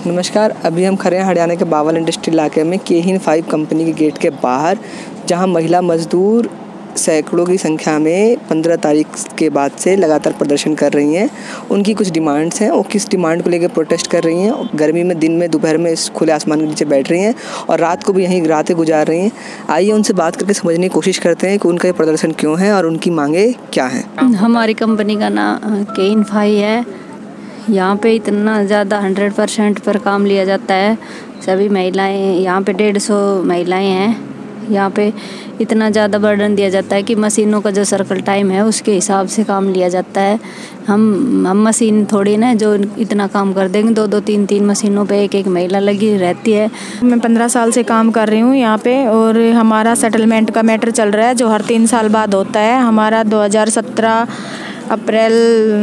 नमस्कार। अभी हम खड़े हैं हरियाणा के बावल इंडस्ट्री इलाके में केहिन 5 कंपनी के गेट के बाहर, जहां महिला मजदूर सैकड़ों की संख्या में 15 तारीख के बाद से लगातार प्रदर्शन कर रही हैं। उनकी कुछ डिमांड्स हैं, वो किस डिमांड को लेकर प्रोटेस्ट कर रही हैं। गर्मी में दिन में दोपहर में इस खुले आसमान के नीचे बैठ रही हैं और रात को भी यहीं रातें गुजार रही हैं। आइए उनसे बात करके समझने की कोशिश करते हैं कि उनका ये प्रदर्शन क्यों है और उनकी मांगे क्या हैं। हमारी कंपनी का नाम केहिन 5 है। यहाँ पे इतना ज़्यादा 100% पर काम लिया जाता है। सभी महिलाएं यहाँ पे 150 महिलाएं हैं। यहाँ पे इतना ज़्यादा बर्डन दिया जाता है कि मशीनों का जो सर्कल टाइम है उसके हिसाब से काम लिया जाता है। हम मशीन थोड़ी ना जो इतना काम कर देंगे। 2-2, 3-3 मशीनों पे एक महिला लगी रहती है। मैं 15 साल से काम कर रही हूँ यहाँ पे और हमारा सेटलमेंट का मैटर चल रहा है जो हर 3 साल बाद होता है। हमारा 2017 अप्रैल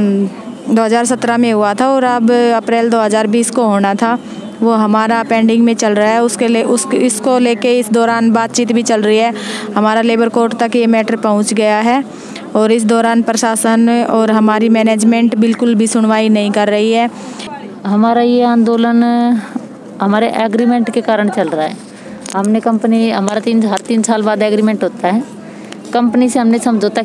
2017 में हुआ था और अब अप्रैल 2020 को होना था। वो हमारा पेंडिंग में चल रहा है। इसको लेके इस दौरान बातचीत भी चल रही है। हमारा लेबर कोर्ट तक ये मैटर पहुंच गया है और इस दौरान प्रशासन और हमारी मैनेजमेंट बिल्कुल भी सुनवाई नहीं कर रही है। हमारा ये आंदोलन हमारे एग्रीमेंट के कारण चल रहा है। हमने कंपनी हर 3 साल बाद एग्रीमेंट होता है। कंपनी से हमने समझौता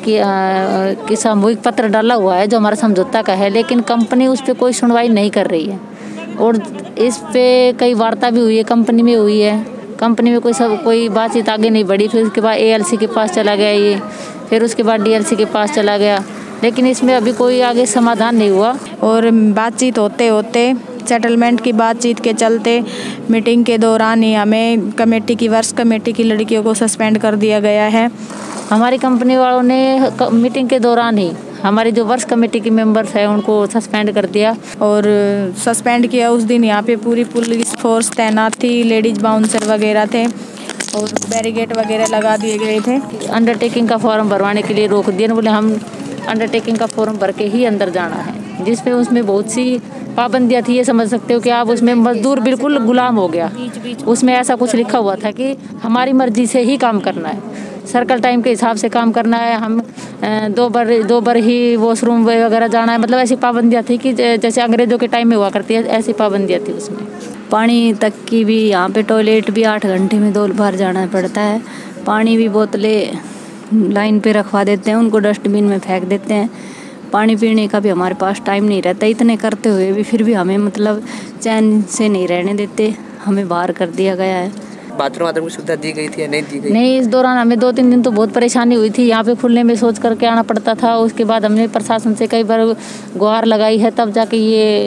कि सामूहिक पत्र डाला हुआ है जो हमारा समझौता का है, लेकिन कंपनी उस पर कोई सुनवाई नहीं कर रही है और इस पे कई वार्ता भी हुई है, कंपनी में हुई है। कंपनी में कोई बातचीत आगे नहीं बढ़ी। फिर उसके बाद ALC के पास चला गया ये, फिर उसके बाद DLC के पास चला गया, लेकिन इसमें अभी कोई आगे समाधान नहीं हुआ। और बातचीत होते होते सेटलमेंट की बातचीत के चलते मीटिंग के दौरान ही हमें वर्ष कमेटी की लड़कियों को सस्पेंड कर दिया गया है। हमारी कंपनी वालों ने मीटिंग के दौरान ही हमारी जो वर्ष कमेटी की मेंबर्स हैं उनको सस्पेंड कर दिया और सस्पेंड किया। उस दिन यहाँ पे पूरी पुलिस फोर्स तैनात थी, लेडीज बाउंसर वगैरह थे और बैरिकेड वगैरह लगा दिए गए थे। अंडरटेकिंग का फॉर्म भरवाने के लिए रोक दिया। बोले हम अंडरटेकिंग का फॉर्म भर के ही अंदर जाना है, जिसमें उसमें बहुत सी पाबंदियाँ थी। ये समझ सकते हो कि आप उसमें मजदूर बिल्कुल गुलाम हो गया। उसमें ऐसा कुछ लिखा हुआ था कि हमारी मर्जी से ही काम करना है, सर्कल टाइम के हिसाब से काम करना है, हम दो बार ही वॉशरूम वगैरह जाना है। मतलब ऐसी पाबंदियाँ थी कि जैसे अंग्रेजों के टाइम में हुआ करती है, ऐसी पाबंदियाँ थी उसमें। पानी तक की भी यहाँ पे टॉयलेट भी 8 घंटे में 2 बार जाना पड़ता है। पानी भी बोतलें लाइन पे रखवा देते हैं, उनको डस्टबिन में फेंक देते हैं। पानी पीने का भी हमारे पास टाइम नहीं रहता। इतने करते हुए भी फिर भी हमें मतलब चैन से नहीं रहने देते, हमें बाहर कर दिया गया है। बाथरूम की सुविधा दी गई थी या नहीं दी गई? नहीं, इस दौरान हमें 2-3 दिन तो बहुत परेशानी हुई थी। यहाँ पे खुलने में सोच करके आना पड़ता था। उसके बाद हमने प्रशासन से कई बार गुहार लगाई है, तब जाके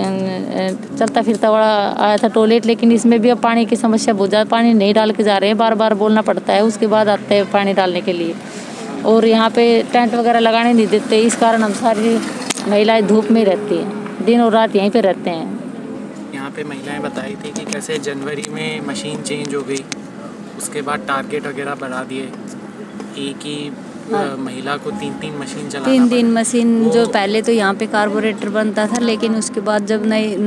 ये चलता फिरता बड़ा आया था टॉयलेट। लेकिन इसमें भी अब पानी की समस्या बहुत ज़्यादा, पानी नहीं डाल के जा रहे हैं, बार बार बोलना पड़ता है, उसके बाद आते हैं पानी डालने के लिए। और यहाँ पे टेंट वगैरह लगाने नहीं देते, इस कारण हम सारी महिलाएँ धूप में रहती हैं, दिन और रात यहीं पर रहते हैं। यहाँ पे महिलाएं बताई थी कि कैसे जनवरी में मशीन चेंज हो गई, उसके बाद टारगेट वगैरह बढ़ा दिए। एक ही महिला को 3-3 मशीन चलाना 3 मशीन जो पहले तो यहाँ पे कार्बोरेटर बनता था, लेकिन उसके बाद जब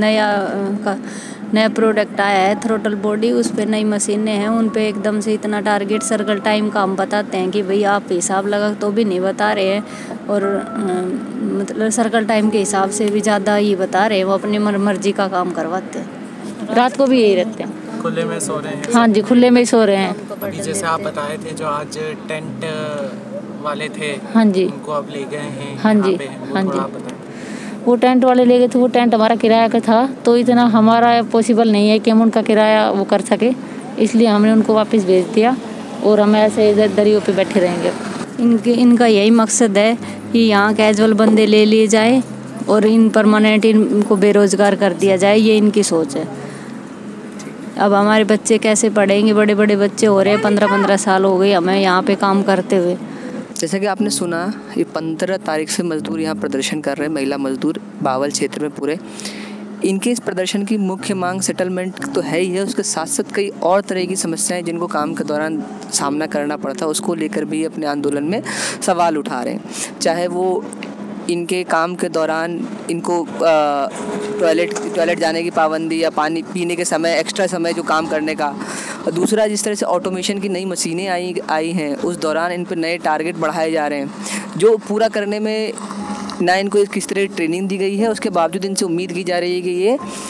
नया प्रोडक्ट आया है थ्रोटल बॉडी, उस पर नई मशीनें हैं, उन पे एकदम से इतना टारगेट सर्कल टाइम का हम बताते हैं कि भाई आप हिसाब लगा तो भी नहीं बता रहे हैं। और मतलब सर्कल टाइम के हिसाब से भी ज़्यादा ही बता रहे हैं। वो अपनी मर्जी का काम करवाते हैं। रात को भी यही रहते हैं, खुले में सो रहे हैं। हाँ जी, खुले में ही सो रहे हैं। अभी जैसे आप बताए थे जो आज टेंट वाले थे, हाँ जी, उनको अब ले गए हैं। हाँ जी, हाँ जी, वो टेंट वाले ले गए थे। वो टेंट हमारा किराया का था, तो इतना हमारा पॉसिबल नहीं है कि हम उनका किराया वो कर सके, इसलिए हमने उनको वापस भेज दिया और हम ऐसे इधर दरियों पे बैठे रहेंगे। इनका यही मकसद है कि यहाँ कैजुअल बंदे ले लिए जाए और इन परमानेंट इनको बेरोजगार कर दिया जाए, ये इनकी सोच है। अब हमारे बच्चे कैसे पढ़ेंगे? बड़े बड़े बच्चे हो रहे हैं, 15-15 साल हो गए हमें यहाँ पे काम करते हुए। जैसा कि आपने सुना, ये 15 तारीख से मजदूर यहाँ प्रदर्शन कर रहे हैं, महिला मजदूर बावल क्षेत्र में पूरे। इनके इस प्रदर्शन की मुख्य मांग सेटलमेंट तो है ही है, उसके साथ साथ कई और तरह की समस्याएं जिनको काम के दौरान सामना करना पड़ता है, उसको लेकर भी अपने आंदोलन में सवाल उठा रहे हैं। चाहे वो इनके काम के दौरान इनको टॉयलेट जाने की पाबंदी या पानी पीने के समय एक्स्ट्रा समय जो काम करने का, और दूसरा जिस तरह से ऑटोमेशन की नई मशीनें आई हैं, उस दौरान इन पर नए टारगेट बढ़ाए जा रहे हैं जो पूरा करने में ना इनको किस तरह ट्रेनिंग दी गई है। उसके बावजूद इनसे उम्मीद की जा रही है कि ये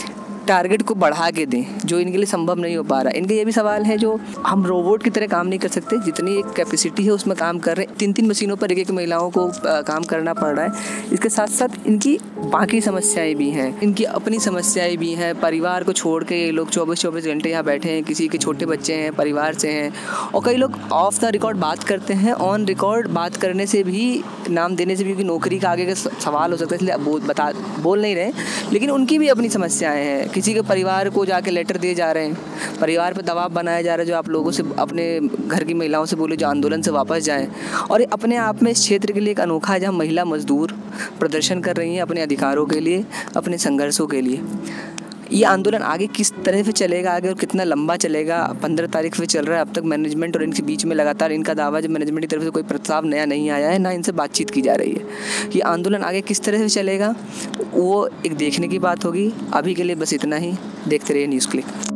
टारगेट को बढ़ा के दें, जो इनके लिए संभव नहीं हो पा रहा। इनका ये भी सवाल है, जो हम रोबोट की तरह काम नहीं कर सकते, जितनी एक कैपेसिटी है उसमें काम कर रहे हैं। 3-3 मशीनों पर एक महिलाओं को काम करना पड़ रहा है। इसके साथ साथ इनकी बाकी समस्याएं भी हैं, इनकी अपनी समस्याएं भी हैं। परिवार को छोड़ के ये लोग 24-24 घंटे यहाँ बैठे हैं, किसी के छोटे बच्चे हैं, परिवार से हैं, और कई लोग ऑफ द रिकॉर्ड बात करते हैं। ऑन रिकॉर्ड बात करने से भी, नाम देने से भी, क्योंकि नौकरी का आगे का सवाल हो सकता है, इसलिए बोल नहीं रहे, लेकिन उनकी भी अपनी समस्याएं हैं। किसी के परिवार को जाके लेटर दिए जा रहे हैं, परिवार पर दबाव बनाया जा रहा है, जो आप लोगों से, अपने घर की महिलाओं से बोले जो आंदोलन से वापस जाएं। और ये अपने आप में इस क्षेत्र के लिए एक अनोखा है, जहाँ महिला मजदूर प्रदर्शन कर रही हैं अपने अधिकारों के लिए, अपने संघर्षों के लिए। ये आंदोलन आगे किस तरह से चलेगा, आगे और कितना लंबा चलेगा, 15 तारीख से चल रहा है। अब तक मैनेजमेंट और इनके बीच में लगातार इनका दावा, जब मैनेजमेंट की तरफ से कोई प्रस्ताव नया नहीं आया है, ना इनसे बातचीत की जा रही है। ये आंदोलन आगे किस तरह से चलेगा, वो एक देखने की बात होगी। अभी के लिए बस इतना ही। देखते रहिए न्यूज़ क्लिक।